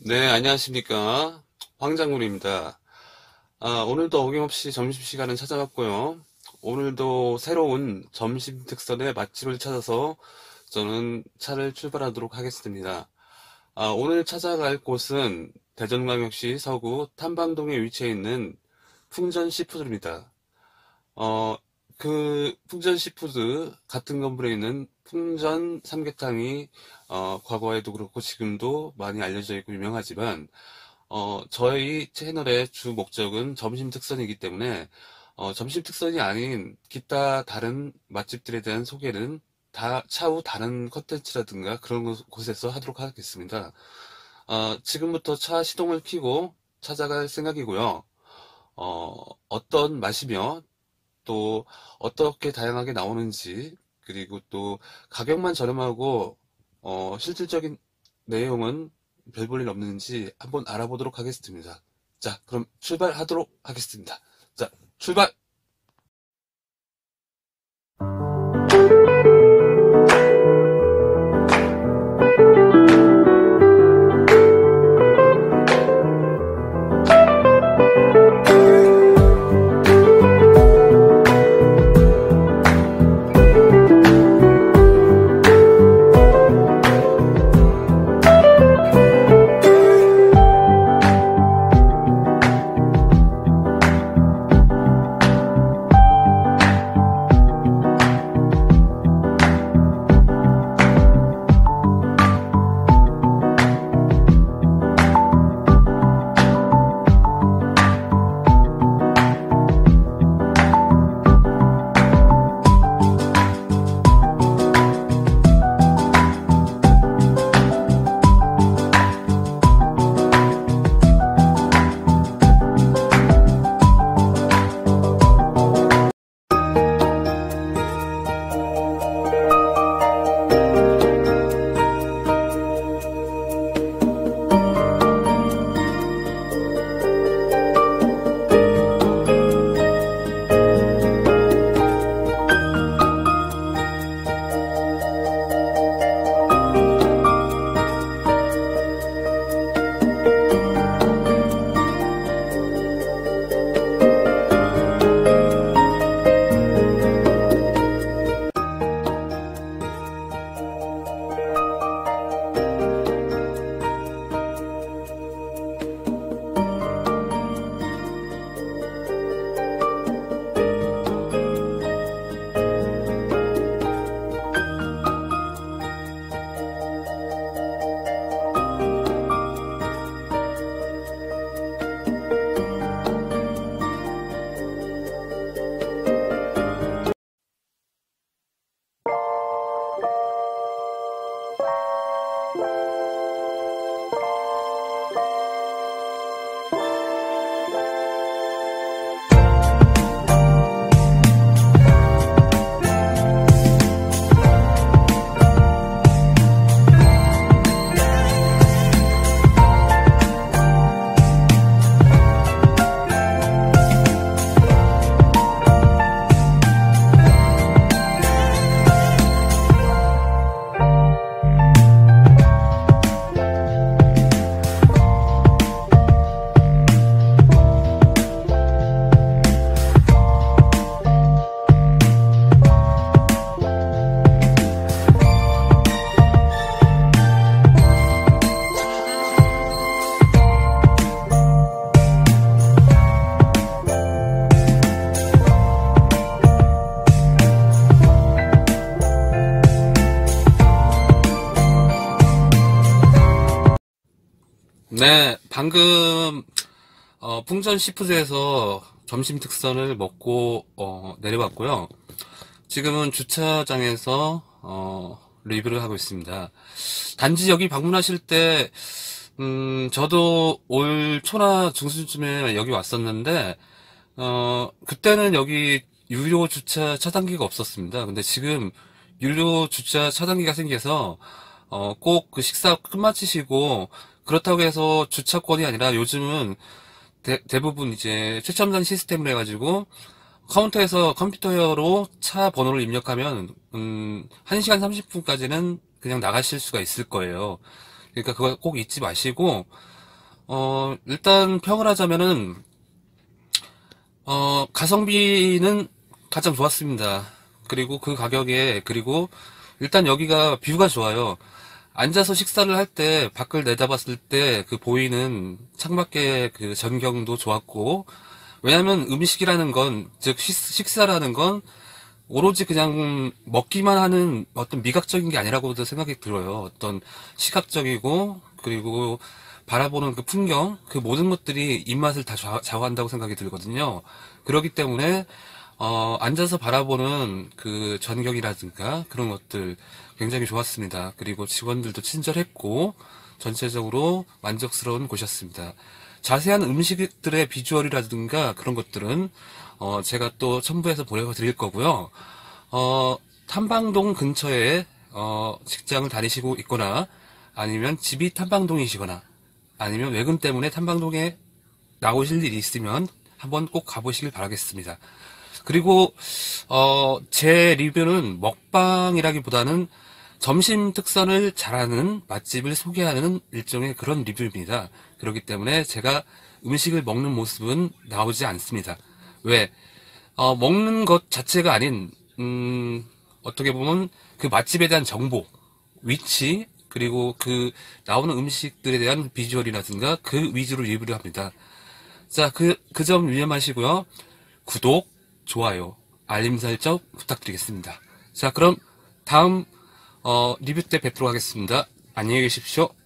네, 안녕하십니까. 황장군입니다. 오늘도 어김없이 점심시간을 찾아봤고요. 오늘도 새로운 점심 특선의 맛집을 찾아서 저는 차를 출발하도록 하겠습니다. 오늘 찾아갈 곳은 대전광역시 서구 탐방동에 위치해 있는 풍전 시푸드입니다. 어, 그 풍전 시푸드 같은 건물에 있는 풍전 삼계탕이 과거에도 그렇고 지금도 많이 알려져 있고 유명하지만 저희 채널의 주 목적은 점심 특선이기 때문에 점심 특선이 아닌 기타 다른 맛집들에 대한 소개는 다 차후 다른 컨텐츠라든가 그런 곳에서 하도록 하겠습니다. 지금부터 차 시동을 켜고 찾아갈 생각이고요. 어떤 맛이며 또 어떻게 다양하게 나오는지, 그리고 또 가격만 저렴하고 실질적인 내용은 별 볼 일 없는지 한번 알아보도록 하겠습니다. 자, 그럼 출발하도록 하겠습니다. 자, 출발! 네, 방금 풍전 시푸드에서 점심 특선을 먹고 내려왔고요. 지금은 주차장에서 리뷰를 하고 있습니다. 단지 여기 방문하실 때 저도 올 초나 중순쯤에 여기 왔었는데 그때는 여기 유료 주차 차단기가 없었습니다. 근데 지금 유료 주차 차단기가 생겨서 꼭 그 식사 끝마치시고 그렇다고 해서 주차권이 아니라 요즘은 대부분 이제 최첨단 시스템을 해가지고 카운터에서 컴퓨터로 차 번호를 입력하면 1시간 30분까지는 그냥 나가실 수가 있을 거예요. 그러니까 그거 꼭 잊지 마시고 일단 평을 하자면은, 가성비는 가장 좋았습니다. 그리고 그 가격에, 그리고 일단 여기가 뷰가 좋아요. 앉아서 식사를 할 때 밖을 내다봤을 때 그 보이는 창밖의 그 전경도 좋았고, 왜냐면 음식이라는 건, 즉 식사라는 건 오로지 그냥 먹기만 하는 어떤 미각적인 게 아니라고도 생각이 들어요. 어떤 시각적이고, 그리고 바라보는 그 풍경, 그 모든 것들이 입맛을 다 좌우한다고 생각이 들거든요. 그렇기 때문에, 앉아서 바라보는 그 전경이라든가 그런 것들 굉장히 좋았습니다. 그리고 직원들도 친절했고, 전체적으로 만족스러운 곳이었습니다. 자세한 음식들의 비주얼이라든가 그런 것들은 제가 또 첨부해서 보내드릴 거고요. 탐방동 근처에 직장을 다니시고 있거나 아니면 집이 탐방동이시거나 아니면 외근 때문에 탐방동에 나오실 일이 있으면 한번 꼭 가보시길 바라겠습니다. 그리고 제 리뷰는 먹방이라기보다는 점심 특선을 잘하는 맛집을 소개하는 일종의 그런 리뷰입니다. 그렇기 때문에 제가 음식을 먹는 모습은 나오지 않습니다. 왜? 먹는 것 자체가 아닌 어떻게 보면 그 맛집에 대한 정보, 위치, 그리고 그 나오는 음식들에 대한 비주얼이라든가 그 위주로 리뷰를 합니다. 자, 그 점 유념하시고요. 구독, 좋아요, 알림 설정 부탁드리겠습니다. 자, 그럼 다음 리뷰 때 뵙도록 하겠습니다. 안녕히 계십시오.